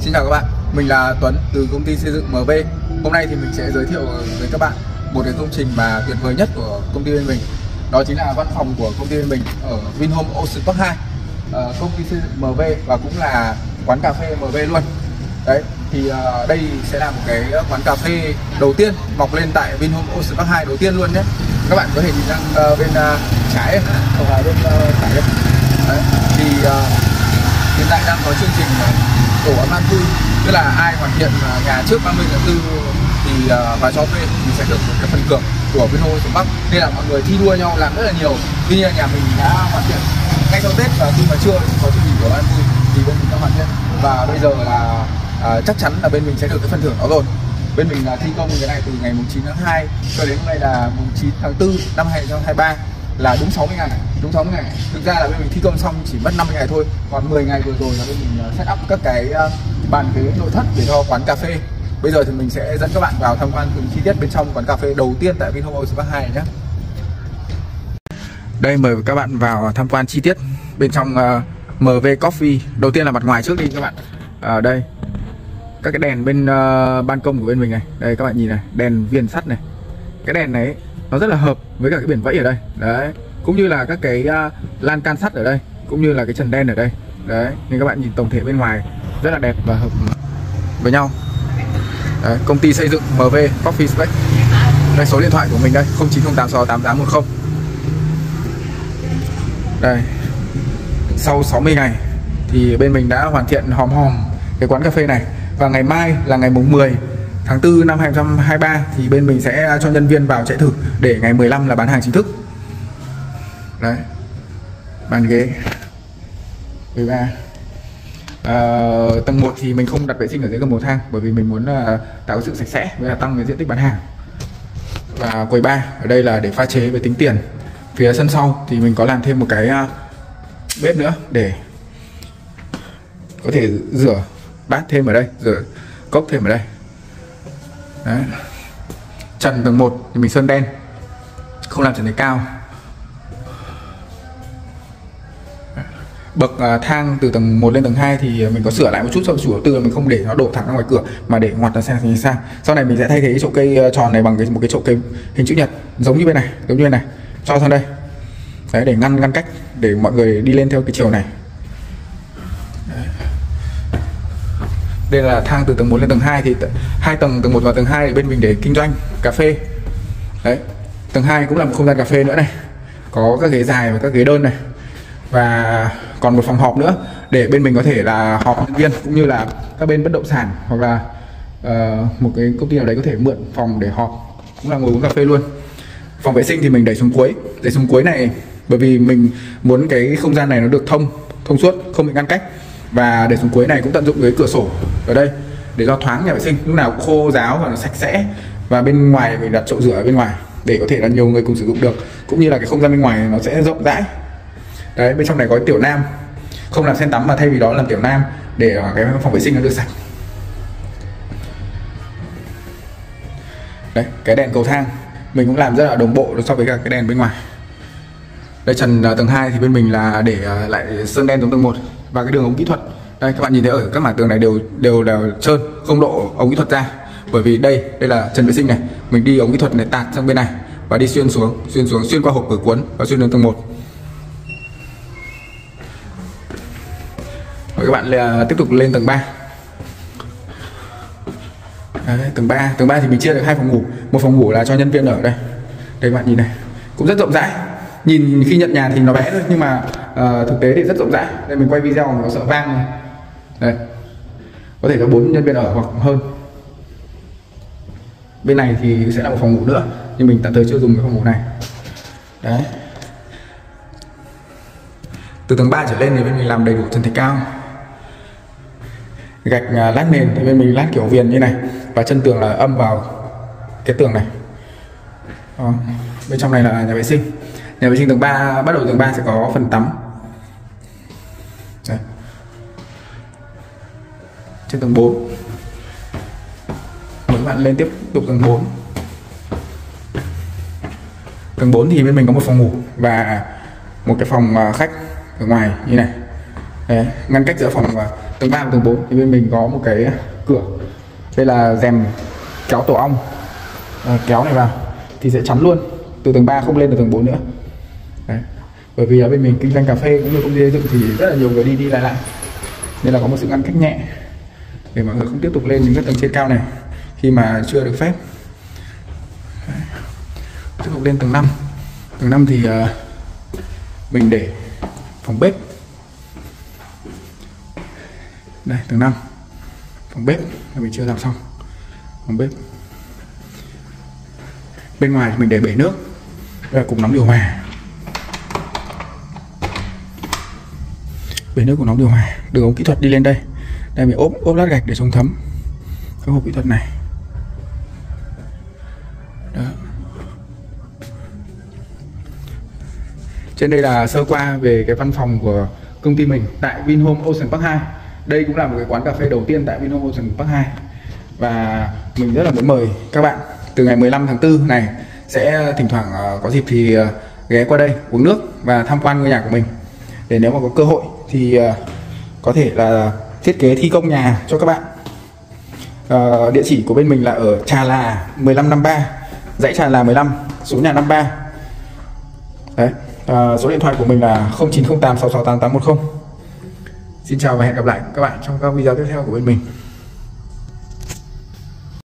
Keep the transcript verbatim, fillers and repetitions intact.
Xin chào các bạn, mình là Tuấn từ công ty xây dựng em vê. Hôm nay thì mình sẽ giới thiệu với các bạn một cái công trình mà tuyệt vời nhất của công ty bên mình. Đó chính là văn phòng của công ty bên mình ở Vinhome Ocean Park hai. à, Công ty xây dựng em vê và cũng là quán cà phê em vê luôn. Đấy, thì uh, đây sẽ là một cái quán cà phê đầu tiên mọc lên tại Vinhome Ocean Park hai đầu tiên luôn nhé. Các bạn có thể nhìn sang uh, bên uh, trái hoặc là bên uh, phải đây. Đấy, thì uh, hiện tại đang có chương trình tổ ấm an cư, tức là ai hoàn thiện nhà trước ba mươi tháng tư thì uh, và cho thuê thì sẽ được một cái phần thưởng của Vinhome Ocean Park. Nên là mọi người thi đua nhau làm rất là nhiều. Tuy nhiên nhà mình đã hoàn thiện ngay sau Tết, và khi mà chưa có chương trình tổ ấm an cư thì bên mình đã hoàn thiện, và bây giờ là uh, chắc chắn là bên mình sẽ được cái phần thưởng đó rồi. Bên mình là thi công cái này từ ngày chín tháng hai cho đến hôm nay là chín tháng tư năm hai nghìn không trăm hai mươi ba, là đúng sáu mươi ngày, đúng sáu mươi ngày. Thực ra là bên mình thi công xong chỉ mất năm mươi ngày thôi, còn mười ngày vừa rồi là bên mình set up các cái bàn ghế nội thất để cho quán cà phê. Bây giờ thì mình sẽ dẫn các bạn vào tham quan từng chi tiết bên trong quán cà phê đầu tiên tại Vinhome Ocean Park hai nhé. Đây, mời các bạn vào tham quan chi tiết bên trong uh, em vê Coffee. Đầu tiên là mặt ngoài trước đi các bạn. Ở uh, đây các cái đèn bên uh, ban công của bên mình này. Đây các bạn nhìn này, đèn viền sắt này. Cái đèn này nó rất là hợp với cả cái biển vẫy ở đây. Đấy, cũng như là các cái uh, lan can sắt ở đây, cũng như là cái trần đen ở đây. Đấy, nên các bạn nhìn tổng thể bên ngoài rất là đẹp và hợp với nhau. Đấy, công ty xây dựng em vê Coffee Space. Đây, số điện thoại của mình đây, không chín không tám sáu tám tám một không. Đây, sau sáu mươi ngày thì bên mình đã hoàn thiện hòm hòm cái quán cà phê này. Và ngày mai là ngày mùng mười tháng tư năm hai nghìn không trăm hai mươi ba thì bên mình sẽ cho nhân viên vào chạy thử để ngày mười lăm là bán hàng chính thức. Đấy, bàn ghế mười ba. À, tầng một thì mình không đặt vệ sinh ở dưới gầm cầu thang, bởi vì mình muốn uh, tạo sự sạch sẽ và tăng cái diện tích bán hàng. Và quầy bar ở đây là để pha chế với tính tiền. Phía sân sau thì mình có làm thêm một cái uh, bếp nữa để có thể rửa bát thêm ở đây, rửa cốc thêm ở đây. Đấy. Trần tầng một thì mình sơn đen, không làm trần này cao. Bậc uh, thang từ tầng một lên tầng hai thì mình có sửa lại một chút, sau chủ đầu tư là mình không để nó đổ thẳng ra ngoài cửa mà để ngoặt ra sang thành sang. Sau này mình sẽ thay thế cái chậu cây tròn này bằng cái một cái chậu cây hình chữ nhật giống như bên này, giống như bên này, cho sang đây. Đấy, để ngăn ngăn cách để mọi người đi lên theo cái chiều này. Đấy. Đây là thang từ tầng một lên tầng hai, thì hai tầng, tầng một và tầng hai thì bên mình để kinh doanh cà phê. Đấy, tầng hai cũng là một không gian cà phê nữa này, có các ghế dài và các ghế đơn này, và còn một phòng họp nữa để bên mình có thể là họp nhân viên, cũng như là các bên bất động sản hoặc là uh, một cái công ty nào đấy có thể mượn phòng để họp, cũng là ngồi uống cà phê luôn. Phòng vệ sinh thì mình đẩy xuống cuối, đẩy xuống cuối này bởi vì mình muốn cái không gian này nó được thông thông suốt, không bị ngăn cách. Và để xuống cuối này cũng tận dụng cái cửa sổ ở đây để cho thoáng nhà vệ sinh, lúc nào cũng khô ráo và nó sạch sẽ. Và bên ngoài mình đặt chậu rửa ở bên ngoài để có thể là nhiều người cùng sử dụng được, cũng như là cái không gian bên ngoài nó sẽ rộng rãi. Đấy, bên trong này có tiểu nam, không làm sen tắm mà thay vì đó làm tiểu nam để cái phòng vệ sinh nó được sạch. Đấy, cái đèn cầu thang mình cũng làm rất là đồng bộ so với cả cái đèn bên ngoài. Đây, trần tầng hai thì bên mình là để lại sơn đen giống tầng một, và cái đường ống kỹ thuật đây các bạn nhìn thấy ở các mảng tường này đều đều là trơn, không độ ống kỹ thuật ra, bởi vì đây đây là trần vệ sinh này, mình đi ống kỹ thuật này tạt sang bên này và đi xuyên xuống, xuyên xuống xuyên qua hộp cửa cuốn và xuyên đến tầng một. Rồi các bạn là tiếp tục lên tầng ba. Đấy, tầng ba, tầng ba thì mình chia được hai phòng ngủ, một phòng ngủ là cho nhân viên ở đây. Đây các bạn nhìn này, cũng rất rộng rãi. Nhìn khi nhận nhà thì nó bé thôi, nhưng mà uh, thực tế thì rất rộng rãi. Đây mình quay video mà nó sợ vang này. Đây, có thể có bốn nhân viên ở hoặc hơn. Bên này thì sẽ là một phòng ngủ nữa, nhưng mình tạm thời chưa dùng cái phòng ngủ này. Đấy. Từ tầng ba trở lên thì bên mình làm đầy đủ trần thạch cao. Gạch uh, lát nền thì bên mình lát kiểu viền như này, và chân tường là âm vào cái tường này. Đó. Bên trong này là nhà vệ sinh. Nhà vệ sinh tầng ba, bắt đầu tầng ba sẽ có phần tắm. Đấy. Trên tầng bốn. Mời các bạn lên tiếp tục tầng bốn. Tầng bốn thì bên mình có một phòng ngủ và một cái phòng khách ở ngoài như này. Đấy, ngăn cách giữa phòng tầng ba và tầng bốn thì bên mình có một cái cửa. Đây là rèm kéo tổ ong, à, kéo này vào thì sẽ chắn luôn, từ tầng ba không lên được tầng bốn nữa. Đấy. Bởi vì là bên mình kinh doanh cà phê cũng như công ty xây dựng thì rất là nhiều người đi đi lại lại, nên là có một sự ngăn cách nhẹ để mọi người không tiếp tục lên những cái tầng trên cao này khi mà chưa được phép. Đấy. Tiếp tục lên tầng năm. Tầng năm thì uh, mình để phòng bếp. Đây, tầng năm phòng bếp mình chưa làm xong. Phòng bếp bên ngoài mình để bể nước, đây là cục nóng điều hòa. Bể nước của nóng điều hòa, đường ống kỹ thuật đi lên đây. Đây mình ốp ốp lát gạch để chống thấm các hộp kỹ thuật này. Đó. Trên đây là sơ qua về cái văn phòng của công ty mình tại Vinhome Ocean Park hai. Đây cũng là một cái quán cà phê đầu tiên tại Vinhome Ocean Park hai. Và mình rất là muốn mời các bạn từ ngày mười lăm tháng tư này sẽ thỉnh thoảng uh, có dịp thì uh, ghé qua đây uống nước và tham quan ngôi nhà của mình. Để nếu mà có cơ hội thì uh, có thể là thiết kế thi công nhà cho các bạn. Uh, địa chỉ của bên mình là ở Trà Là mười lăm năm ba, dãy Trà Là mười lăm, số nhà năm ba. Đấy, uh, số điện thoại của mình là không chín không tám sáu sáu tám tám một không. Xin chào và hẹn gặp lại các bạn trong các video tiếp theo của bên mình.